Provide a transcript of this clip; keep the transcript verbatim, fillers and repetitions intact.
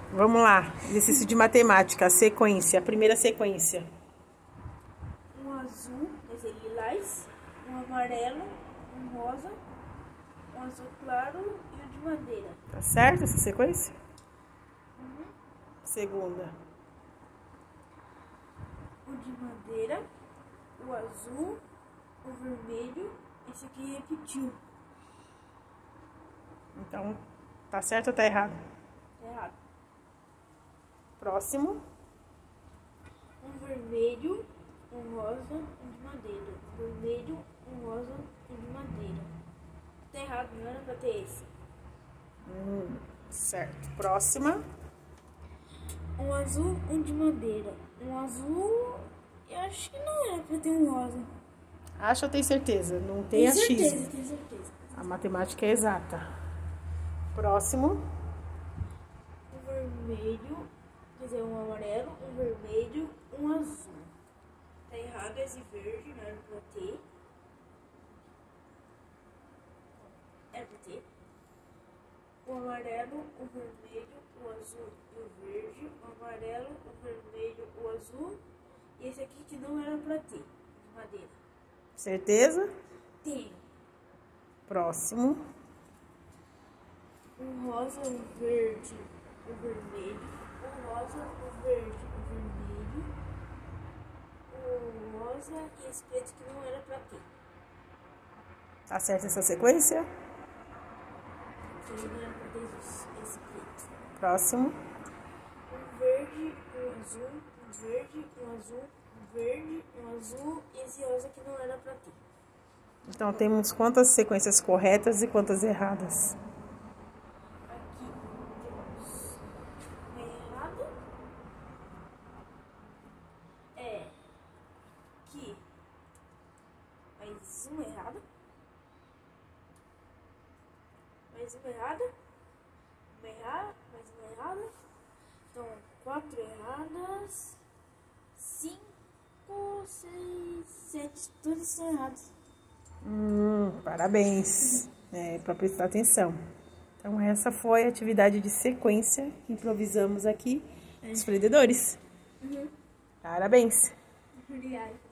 Vamos lá. Exercício de matemática. A sequência. A primeira sequência. Um azul, esse é lilás, um amarelo, um rosa, um azul claro e o de madeira. Tá certo essa sequência? Uhum. Segunda. O de madeira, o azul, o vermelho, esse aqui repetiu. Então, tá certo ou tá errado? Tá errado. Próximo. Um vermelho, um rosa, um de madeira. Um vermelho, um rosa, um de madeira. Tá errado, não era pra ter esse. Hum, certo. Próxima. Um azul, um de madeira. Um azul, eu acho que não era pra ter um rosa. Acha ou tem certeza? Não tem Tenho achismo. certeza, tenho certeza. A matemática é exata. Próximo. Um vermelho, quer dizer, um amarelo, um vermelho, um azul. Tá errado esse verde, não era pra ter. Era pra ter. O amarelo, o vermelho, o azul e o verde. O amarelo, o vermelho, o azul. E esse aqui que não era pra ter, de madeira. Certeza? Tenho. Próximo. Um rosa, um verde, um vermelho. Um rosa, um verde, um vermelho. Um rosa e esse preto que não era pra ter. Tá certo essa sequência? Que não era pra ter esse, esse preto. Próximo. Um verde, um azul, um verde, um azul, um verde, um azul e esse rosa que não era pra ter. Então, temos quantas sequências corretas e quantas erradas? Aqui temos uma errada. É aqui mais uma errada. Mais uma errada. Uma errada, mais uma errada. Então, quatro erradas. Cinco, seis, sete. Todas são erradas. Hum, parabéns. É, para prestar atenção. Então, essa foi a atividade de sequência que improvisamos aqui, é. Os prendedores. Uhum. Parabéns. Obrigada.